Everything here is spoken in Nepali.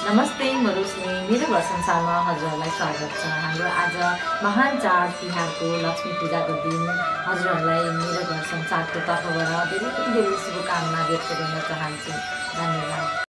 नमस्ते, म रोशनी। मेरो घर संसारमा हजुरहरूलाई स्वागत छ। हाम्रो आज महान चाड तिहारको लक्ष्मी पूजाको दिन हजुरहरूलाई मेरो घर संसारको तर्फबाट धेरै धेरै शुभकामना व्यक्त गर्न चाहन्छु। धन्यवाद।